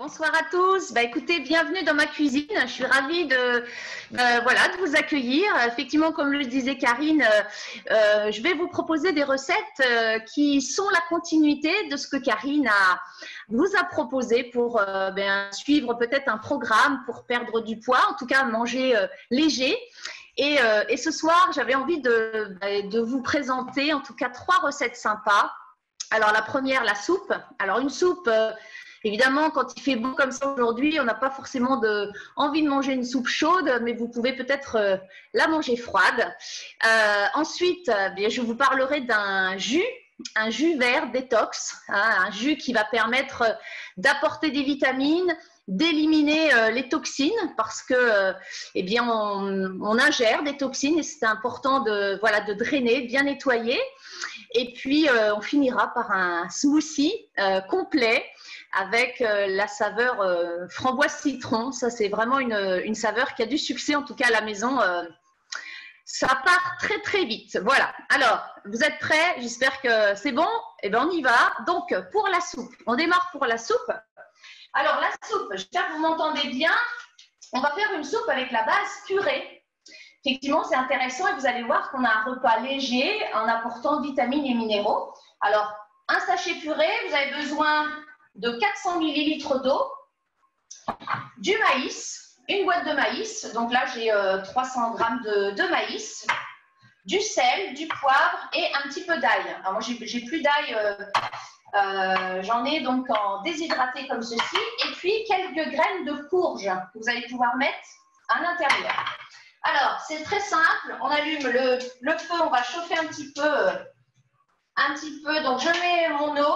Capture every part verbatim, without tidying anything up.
Bonsoir à tous. Bah, écoutez, bienvenue dans ma cuisine. Je suis ravie de, euh, voilà, de vous accueillir. Effectivement, comme le disait Karine, euh, euh, je vais vous proposer des recettes euh, qui sont la continuité de ce que Karine a, vous a proposé pour euh, ben, suivre peut-être un programme pour perdre du poids, en tout cas manger euh, léger. Et, euh, et ce soir, j'avais envie de, de vous présenter en tout cas trois recettes sympas. Alors la première, la soupe. Alors une soupe... Euh, Évidemment, quand il fait beau comme ça aujourd'hui, on n'a pas forcément de, envie de manger une soupe chaude, mais vous pouvez peut-être euh, la manger froide. Euh, ensuite, euh, bien, je vous parlerai d'un jus, un jus vert détox, hein, un jus qui va permettre euh, d'apporter des vitamines, d'éliminer euh, les toxines, parce que, euh, eh bien, on, on ingère des toxines et c'est important de, voilà, de drainer, bien nettoyer. Et puis, euh, on finira par un smoothie euh, complet avec euh, la saveur euh, framboise citron. Ça, c'est vraiment une, une saveur qui a du succès, en tout cas à la maison. Euh, ça part très, très vite. Voilà. Alors, vous êtes prêts? J'espère que c'est bon. Eh bien, on y va. Donc, pour la soupe, on démarre pour la soupe. Alors, la soupe, j'espère que vous m'entendez bien. On va faire une soupe avec la base purée. Effectivement, c'est intéressant et vous allez voir qu'on a un repas léger en apportant vitamines et minéraux. Alors, un sachet purée, vous avez besoin de quatre cents millilitres d'eau, du maïs, une boîte de maïs, donc là j'ai euh, trois cents grammes de, de maïs, du sel, du poivre et un petit peu d'ail. Alors moi j'ai plus d'ail, euh, euh, j'en ai donc en déshydraté comme ceci, et puis quelques graines de courge que vous allez pouvoir mettre à l'intérieur. Alors c'est très simple, on allume le, le feu, on va chauffer un petit peu, un petit peu, donc je mets mon eau.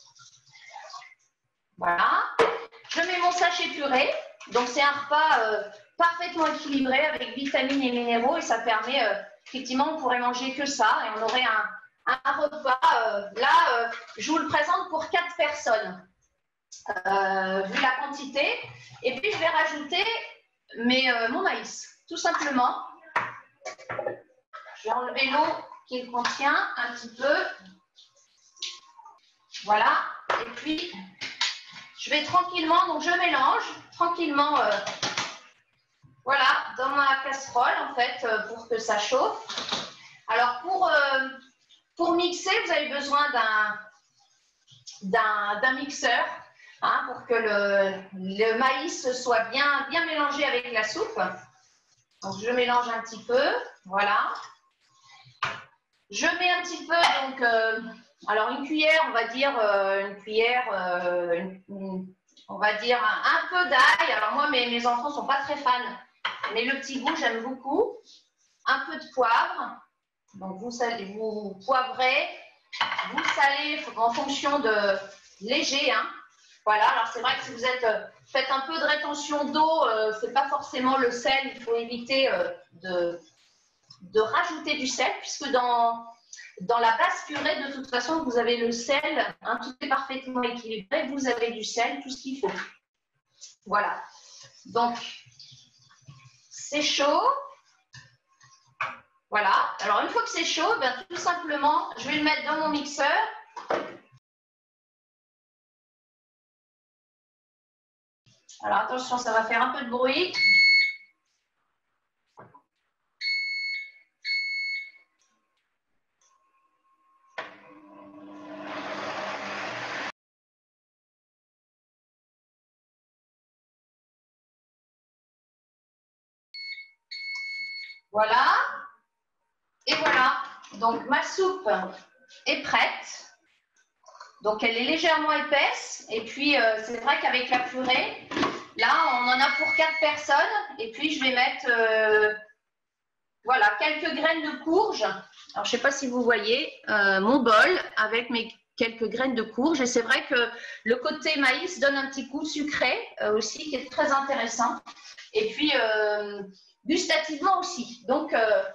Voilà, je mets mon sachet purée, donc c'est un repas euh, parfaitement équilibré avec vitamines et minéraux et ça permet, euh, effectivement, on pourrait manger que ça et on aurait un, un repas, euh, là, euh, je vous le présente pour quatre personnes, euh, vu la quantité, et puis je vais rajouter mes, euh, mon maïs, tout simplement. Je vais enlever l'eau qu'il contient un petit peu, voilà, et puis... Je vais tranquillement, donc je mélange tranquillement, euh, voilà, dans ma casserole en fait, euh, pour que ça chauffe. Alors pour, euh, pour mixer, vous avez besoin d'un d'un mixeur, hein, pour que le, le maïs soit bien, bien mélangé avec la soupe. Donc je mélange un petit peu, voilà. Je mets un petit peu, donc... Euh, alors, une cuillère, on va dire, euh, une cuillère, euh, une, une, on va dire un, un peu d'ail. Alors, moi, mes, mes enfants ne sont pas très fans, mais le petit goût, j'aime beaucoup. Un peu de poivre. Donc, vous, salez, vous poivrez, vous salez en fonction de léger. Hein. Voilà, alors c'est vrai que si vous êtes, euh, faites un peu de rétention d'eau, euh, ce n'est pas forcément le sel. Il faut éviter euh, de, de rajouter du sel, puisque dans... Dans la base purée, de toute façon, vous avez le sel, hein, tout est parfaitement équilibré, vous avez du sel, tout ce qu'il faut. Voilà. Donc, c'est chaud. Voilà. Alors, une fois que c'est chaud, ben, tout simplement, je vais le mettre dans mon mixeur. Alors, attention, ça va faire un peu de bruit. Voilà, et voilà, donc ma soupe est prête, donc elle est légèrement épaisse, et puis euh, c'est vrai qu'avec la purée, là on en a pour quatre personnes, et puis je vais mettre, euh, voilà, quelques graines de courge, alors je ne sais pas si vous voyez, euh, mon bol avec mes quelques graines de courge, et c'est vrai que le côté maïs donne un petit goût sucré euh, aussi, qui est très intéressant, et puis... Euh, gustativement aussi. Donc, euh,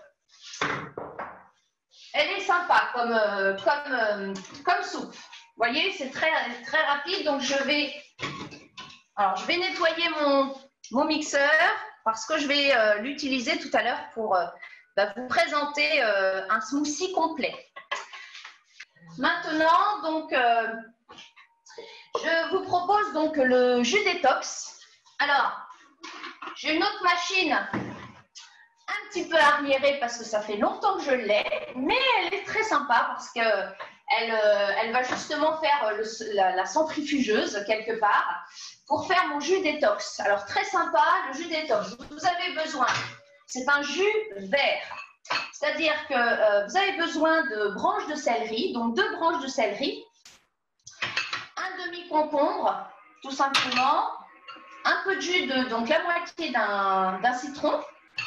elle est sympa comme, euh, comme, euh, comme soupe. Vous voyez, c'est très, très rapide. Donc, je vais, alors, je vais nettoyer mon, mon mixeur parce que je vais euh, l'utiliser tout à l'heure pour euh, bah, vous présenter euh, un smoothie complet. Maintenant, donc, euh, Je vous propose donc le jus détox. Alors, j'ai une autre machine un petit peu arriérée parce que ça fait longtemps que je l'ai, mais elle est très sympa parce qu'elle elle va justement faire le, la, la centrifugeuse quelque part pour faire mon jus détox. Alors, très sympa, le jus détox. Vous avez besoin, c'est un jus vert. C'est-à-dire que euh, vous avez besoin de branches de céleri, donc deux branches de céleri, un demi-concombre, tout simplement, un peu de jus de, donc la moitié d'un d'un citron,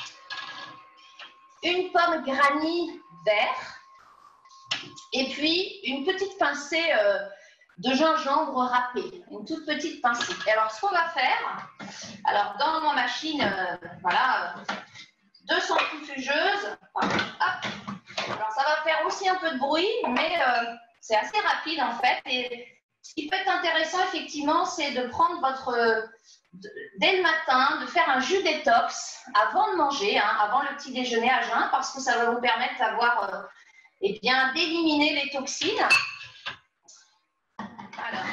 une pomme granny vert, et puis une petite pincée euh, de gingembre râpé, une toute petite pincée. Et alors, ce qu'on va faire, alors dans ma machine, euh, voilà, deux centrifugeuses, hop, alors ça va faire aussi un peu de bruit, mais euh, c'est assez rapide en fait. Et ce qui peut être intéressant effectivement, c'est de prendre votre, de, dès le matin, de faire un jus détox avant de manger, hein, avant le petit déjeuner à jeun, parce que ça va vous permettre d'avoir, euh, eh bien, d'éliminer les toxines. Alors,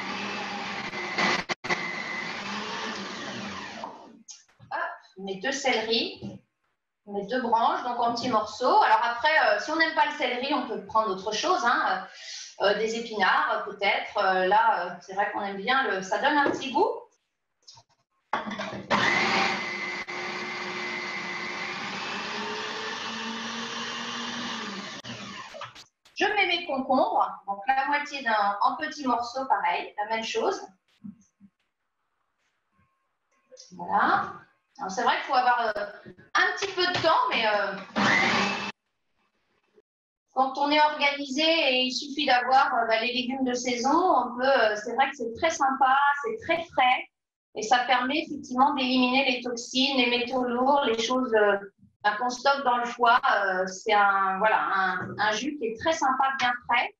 hop, mes deux céleris. Mes deux branches, donc en petits morceaux. Alors après, euh, si on n'aime pas le céleri, on peut prendre autre chose, hein, euh, des épinards peut-être. Euh, là, euh, c'est vrai qu'on aime bien, le, ça donne un petit goût. Je mets mes concombres, donc la moitié d'un en petits morceaux, pareil, la même chose. Voilà. C'est vrai qu'il faut avoir euh, un petit peu de temps, mais euh, quand on est organisé et il suffit d'avoir euh, bah, les légumes de saison, on peut. Euh, c'est vrai que c'est très sympa, c'est très frais et ça permet effectivement d'éliminer les toxines, les métaux lourds, les choses euh, bah, qu'on stocke dans le foie. Euh, c'est un voilà un, un jus qui est très sympa, bien frais.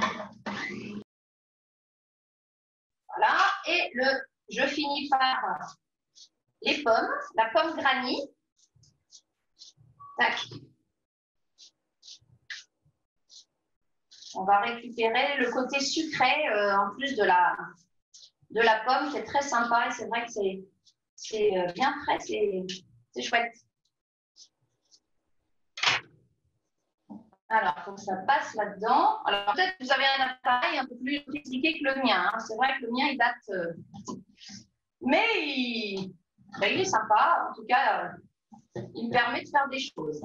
Voilà. Et le, je finis par les pommes, la pomme granny. Tac. On va récupérer le côté sucré euh, en plus de la, de la pomme qui est très sympa et c'est vrai que c'est bien frais, c'est chouette. Alors, il faut que ça passe là-dedans. Alors, peut-être que vous avez un appareil un peu plus sophistiqué que le mien. Hein. C'est vrai que le mien, il date. Euh... Mais il... Ben, il est sympa. En tout cas, euh, il me permet de faire des choses.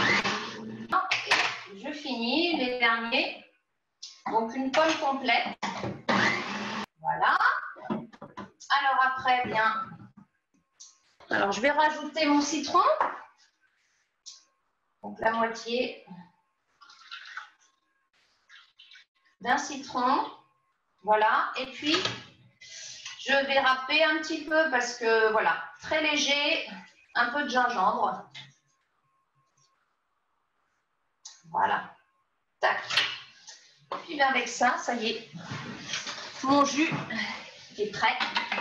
Et je finis les derniers. Donc, une pomme complète. Voilà. Alors, après, bien. Alors, je vais rajouter mon citron. Donc, la moitié d'un citron. Voilà. Et puis, je vais râper un petit peu parce que, voilà, très léger. Un peu de gingembre. Voilà. Tac. Et puis, bien, avec ça, ça y est. Mon jus est prêt.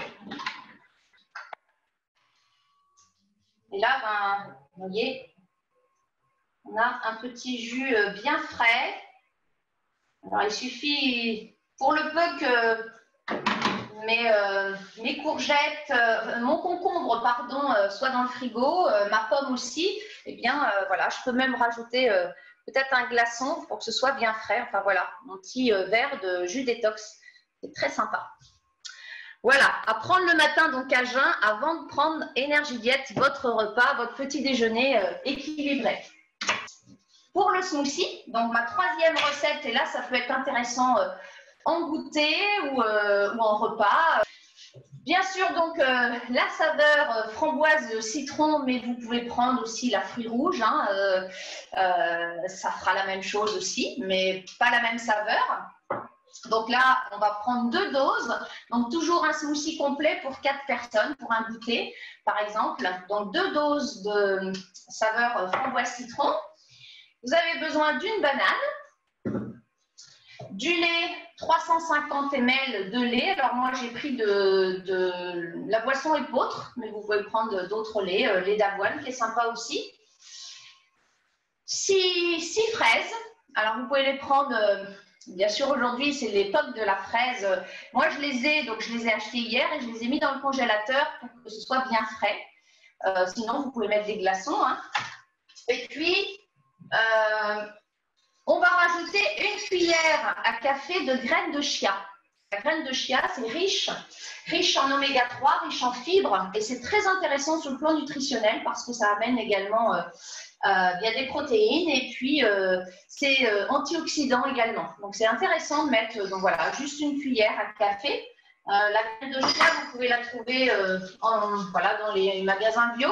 Et là, ben, vous voyez, on a un petit jus bien frais. Alors, il suffit, pour le peu que mes, euh, mes courgettes, euh, mon concombre, pardon, euh, soit dans le frigo, euh, ma pomme aussi, eh bien, euh, voilà, je peux même rajouter euh, peut-être un glaçon pour que ce soit bien frais. Enfin, voilà, mon petit euh, verre de jus détox. C'est très sympa. Voilà, à prendre le matin donc à jeun avant de prendre Énergie Diète, votre repas, votre petit déjeuner euh, équilibré. Pour le smoothie, donc ma troisième recette, et là ça peut être intéressant euh, en goûter ou, euh, ou en repas. Bien sûr donc euh, la saveur euh, framboise citron, mais vous pouvez prendre aussi la fruit rouge, hein, euh, euh, ça fera la même chose aussi, mais pas la même saveur. Donc là, on va prendre deux doses. Donc toujours un smoothie complet pour quatre personnes, pour un goûter, par exemple. Donc deux doses de saveur framboise citron. Vous avez besoin d'une banane, du lait, trois cent cinquante millilitres de lait. Alors moi, j'ai pris de, de la boisson épeautre, mais vous pouvez prendre d'autres laits, euh, lait d'avoine qui est sympa aussi. Six, six fraises. Alors vous pouvez les prendre... Euh, Bien sûr, aujourd'hui, c'est l'époque de la fraise. Moi, je les ai, donc je les ai achetés hier et je les ai mis dans le congélateur pour que ce soit bien frais. Euh, sinon, vous pouvez mettre des glaçons. Hein. Et puis, euh, on va rajouter une cuillère à café de graines de chia. La graine de chia, c'est riche, riche en oméga trois, riche en fibres, et c'est très intéressant sur le plan nutritionnel parce que ça amène également, euh, euh, il y a des protéines et puis euh, c'est euh, antioxydant également. Donc c'est intéressant de mettre, donc voilà, juste une cuillère à café. Euh, la graine de chia, vous pouvez la trouver euh, en, voilà, dans les magasins bio.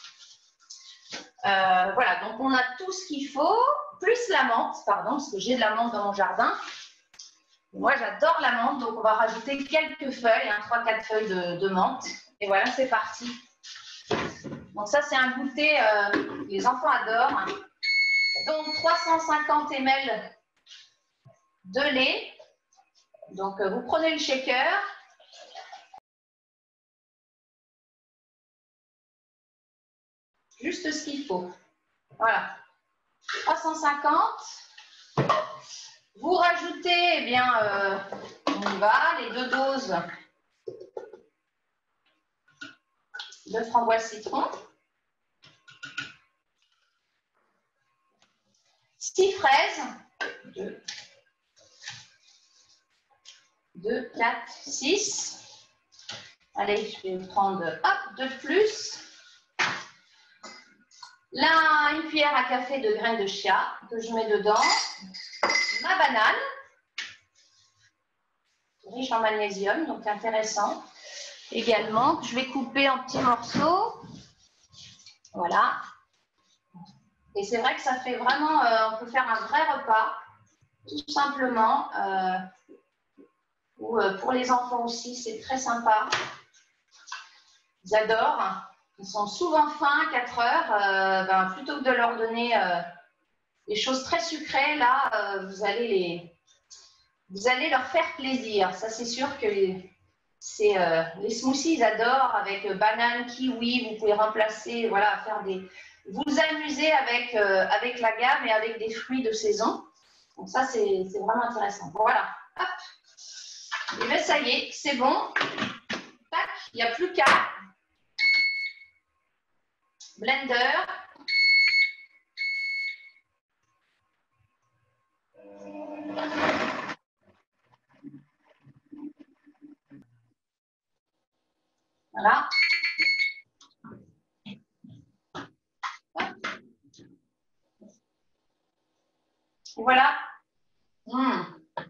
Euh, voilà, donc on a tout ce qu'il faut, plus la menthe, pardon, parce que j'ai de la menthe dans mon jardin. Moi, j'adore la menthe, donc on va rajouter quelques feuilles, hein, trois quatre feuilles de, de menthe. Et voilà, c'est parti. Donc ça, c'est un goûter, euh, les enfants adorent. Donc trois cent cinquante millilitres de lait. Donc euh, vous prenez le shaker. Juste ce qu'il faut. Voilà. trois cent cinquante. Vous rajoutez, eh bien, euh, on y va, les deux doses de framboise citron. six fraises. deux, deux, quatre, six. Allez, je vais prendre hop, deux de plus. Là, une cuillère à café de graines de chia que je mets dedans. Ma banane, riche en magnésium, donc intéressant. Également, je vais couper en petits morceaux. Voilà. Et c'est vrai que ça fait vraiment, euh, on peut faire un vrai repas, tout simplement. Euh, ou euh, pour les enfants aussi, c'est très sympa. Ils adorent. Ils sont souvent faim à quatre heures. Euh, ben, plutôt que de leur donner euh, des choses très sucrées, là, euh, vous allez les, vous allez leur faire plaisir. Ça, c'est sûr que c'est euh, les smoothies, ils adorent avec euh, banane, kiwi. Vous pouvez remplacer, voilà, faire des, vous amuser avec avec, euh, avec la gamme et avec des fruits de saison. Donc ça, c'est vraiment intéressant. Voilà. Hop. Et bien, ça y est, c'est bon. Tac, il n'y a plus qu'à blender. Voilà. Voilà. Mmh.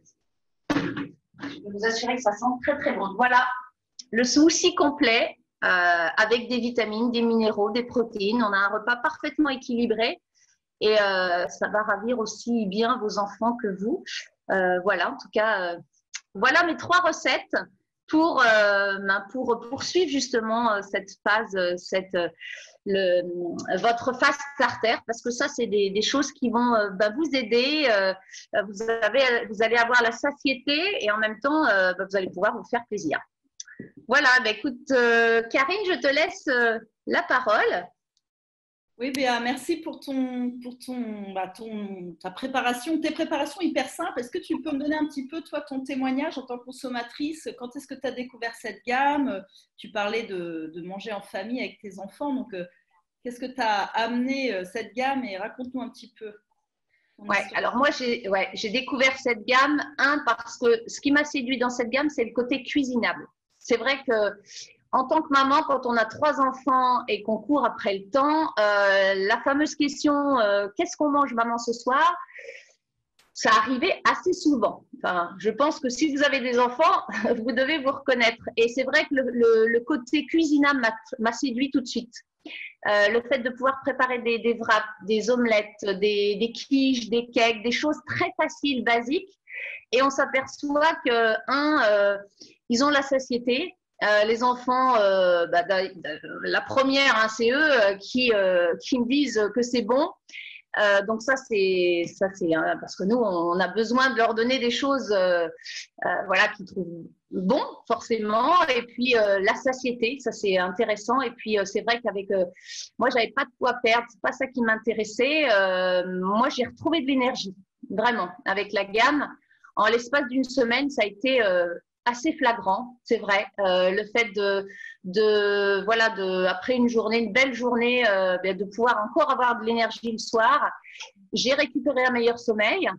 Je peux vous assurer que ça sent très très bon. Voilà, le smoothie complet euh, avec des vitamines, des minéraux, des protéines. On a un repas parfaitement équilibré et euh, ça va ravir aussi bien vos enfants que vous. Euh, voilà, en tout cas, euh, voilà mes trois recettes pour, euh, pour poursuivre justement cette phase, cette, le, votre fast starter, parce que ça, c'est des, des choses qui vont euh, bah, vous aider. Euh, vous, avez, vous allez avoir la satiété et en même temps, euh, bah, vous allez pouvoir vous faire plaisir. Voilà, bah, écoute, euh, Karine, je te laisse euh, la parole. Oui, Béa, merci pour, ton, pour ton, bah, ton, ta préparation, tes préparations hyper simples. Est-ce que tu peux me donner un petit peu, toi, ton témoignage en tant que consommatrice? Quand est-ce que tu as découvert cette gamme? Tu parlais de, de manger en famille avec tes enfants. Donc, euh, qu'est-ce que tu as amené euh, cette gamme? Et raconte-nous un petit peu. Ouais, alors moi, j'ai ouais, j'ai découvert cette gamme, un, parce que ce qui m'a séduit dans cette gamme, c'est le côté cuisinable. C'est vrai que en tant que maman, quand on a trois enfants et qu'on court après le temps, euh, la fameuse question euh, « Qu'est-ce qu'on mange, maman, ce soir ?» ça arrivait assez souvent. Enfin, je pense que si vous avez des enfants, vous devez vous reconnaître. Et c'est vrai que le, le, le côté cuisinable m'a séduit tout de suite. Euh, le fait de pouvoir préparer des, des wraps, des omelettes, des, des quiches, des cakes, des choses très faciles, basiques. Et on s'aperçoit que, un, euh, ils ont la satiété. Euh, les enfants, euh, bah, la première, hein, c'est eux euh, qui, euh, qui me disent que c'est bon. Euh, donc ça, c'est ça, c'est hein, parce que nous, on a besoin de leur donner des choses, euh, euh, voilà, qu'ils trouvent bon, forcément. Et puis euh, la satiété, ça c'est intéressant. Et puis euh, c'est vrai qu'avec euh, moi, j'avais pas de poids à perdre, c'est pas ça qui m'intéressait. Euh, moi, j'ai retrouvé de l'énergie, vraiment, avec la gamme. en l'espace d'une semaine, ça a été euh, assez flagrant, c'est vrai. Euh, le fait de, de, voilà, de, après une journée, une belle journée, euh, de pouvoir encore avoir de l'énergie le soir. J'ai récupéré un meilleur sommeil.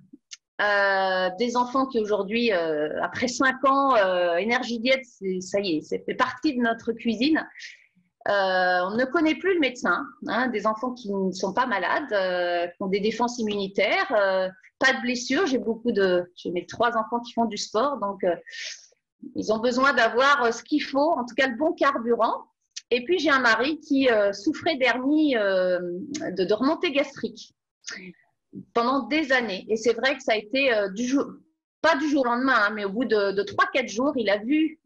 Euh, des enfants qui aujourd'hui, euh, après cinq ans, euh, Énergie Diète, ça y est, ça fait partie de notre cuisine. Euh, on ne connaît plus le médecin, hein, des enfants qui ne sont pas malades, euh, qui ont des défenses immunitaires, euh, pas de blessures. J'ai beaucoup de, j'ai mes trois enfants qui font du sport, donc euh, ils ont besoin d'avoir ce qu'il faut, en tout cas le bon carburant. Et puis j'ai un mari qui euh, souffrait d'hernie, euh, de, de remontée gastrique pendant des années. Et c'est vrai que ça a été euh, du jour, pas du jour au lendemain, hein, mais au bout de trois quatre jours, il a vu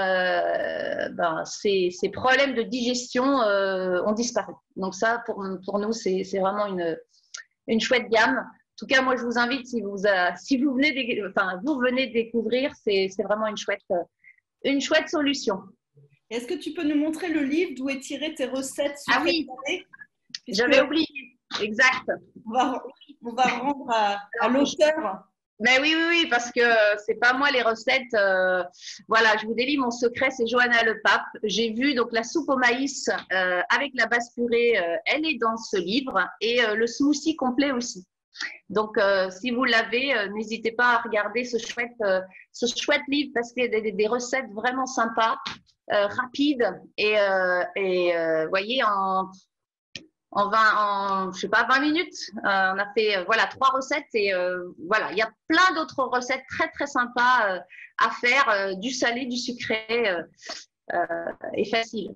euh, ben, ces, ces problèmes de digestion euh, ont disparu. Donc ça, pour, pour nous, c'est vraiment une, une chouette gamme. En tout cas, moi, je vous invite, si vous, euh, si vous, venez, enfin, vous venez découvrir, c'est vraiment une chouette, une chouette solution. Est-ce que tu peux nous montrer le livre d'où est tiré tes recettes? Ah oui, j'avais oublié. Exact. On va, on va rendre à, à l'auteur. Mais oui, oui, oui, parce que c'est pas moi les recettes. Euh, voilà, je vous délivre mon secret, c'est Johanna Le Pape. J'ai vu donc la soupe au maïs euh, avec la base purée, euh, elle est dans ce livre, et euh, le smoothie complet aussi. Donc, euh, si vous l'avez, euh, n'hésitez pas à regarder ce chouette, euh, ce chouette livre parce qu'il y a des, des recettes vraiment sympas, euh, rapides et, euh, et euh, voyez, en En vingt, en, je sais pas, vingt minutes, euh, on a fait euh, voilà trois recettes et euh, voilà, il y a plein d'autres recettes très très sympas euh, à faire, euh, du salé, du sucré euh, euh, et facile.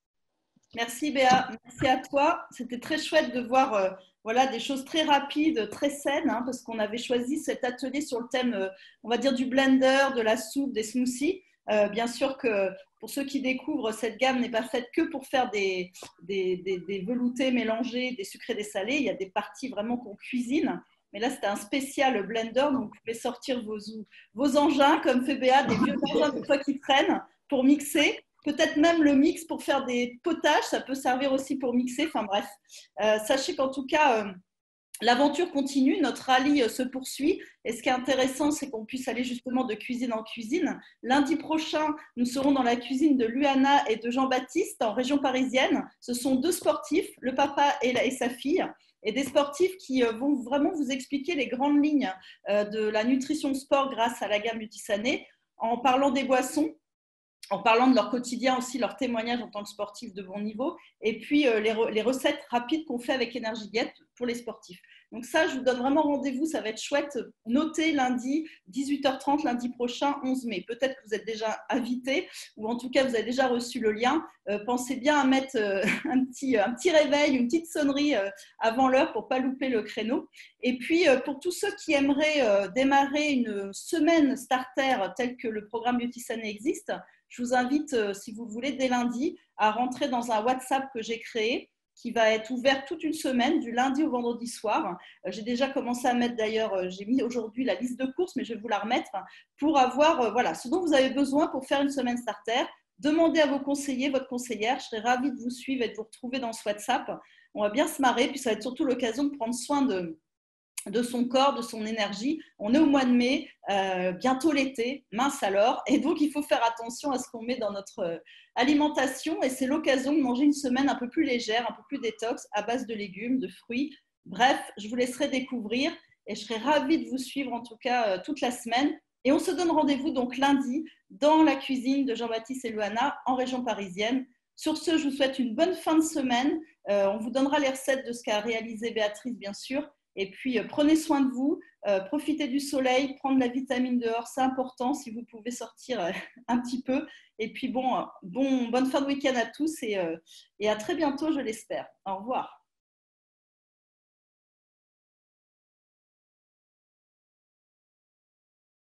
Merci Béa, merci à toi. C'était très chouette de voir euh, voilà des choses très rapides, très saines, hein, parce qu'on avait choisi cet atelier sur le thème, euh, on va dire du blender, de la soupe, des smoothies. Euh, bien sûr que pour ceux qui découvrent, cette gamme n'est pas faite que pour faire des, des, des, des veloutés mélangés, des sucrés, des salés. Il y a des parties vraiment qu'on cuisine. Mais là, c'était un spécial blender. Donc, vous pouvez sortir vos, vos engins, comme fait Béa, des vieux engins de fois qui traînent pour mixer. Peut-être même le mix pour faire des potages. Ça peut servir aussi pour mixer. Enfin bref, euh, sachez qu'en tout cas… Euh, l'aventure continue, notre rallye se poursuit et ce qui est intéressant, c'est qu'on puisse aller justement de cuisine en cuisine. Lundi prochain, nous serons dans la cuisine de Luana et de Jean-Baptiste en région parisienne. Ce sont deux sportifs, le papa et, la, et sa fille, et des sportifs qui vont vraiment vous expliquer les grandes lignes de la nutrition sport grâce à la gamme Nutisané en parlant des boissons, en parlant de leur quotidien aussi, leur témoignage en tant que sportif de bon niveau, et puis euh, les, re les recettes rapides qu'on fait avec Énergie Diète pour les sportifs. Donc ça, je vous donne vraiment rendez-vous, ça va être chouette. Notez lundi, dix-huit heures trente, lundi prochain, onze mai. Peut-être que vous êtes déjà invité, ou en tout cas, vous avez déjà reçu le lien. Euh, pensez bien à mettre euh, un, petit, un petit réveil, une petite sonnerie euh, avant l'heure pour ne pas louper le créneau. Et puis, euh, pour tous ceux qui aimeraient euh, démarrer une semaine starter telle que le programme Nutisané existe, je vous invite, euh, si vous voulez, dès lundi, à rentrer dans un WhatsApp que j'ai créé qui va être ouvert toute une semaine, du lundi au vendredi soir. Euh, j'ai déjà commencé à mettre d'ailleurs, euh, j'ai mis aujourd'hui la liste de courses, mais je vais vous la remettre pour avoir euh, voilà, ce dont vous avez besoin pour faire une semaine starter. Demandez à vos conseillers, votre conseillère. Je serai ravie de vous suivre et de vous retrouver dans ce WhatsApp. On va bien se marrer, puis ça va être surtout l'occasion de prendre soin de… de son corps, de son énergie. On est au mois de mai, euh, bientôt l'été, mince alors, et donc il faut faire attention à ce qu'on met dans notre alimentation et c'est l'occasion de manger une semaine un peu plus légère, un peu plus détox, à base de légumes, de fruits. Bref, je vous laisserai découvrir et je serai ravie de vous suivre en tout cas euh, toute la semaine. Et on se donne rendez-vous donc lundi dans la cuisine de Jean-Baptiste et Luana en région parisienne. Sur ce, je vous souhaite une bonne fin de semaine. Euh, on vous donnera les recettes de ce qu'a réalisé Béatrice, bien sûr. Et puis, euh, prenez soin de vous, euh, profitez du soleil, prendre la vitamine dehors, c'est important si vous pouvez sortir euh, un petit peu. Et puis, bon, bon, bonne fin de week-end à tous et, euh, et à très bientôt, je l'espère. Au revoir.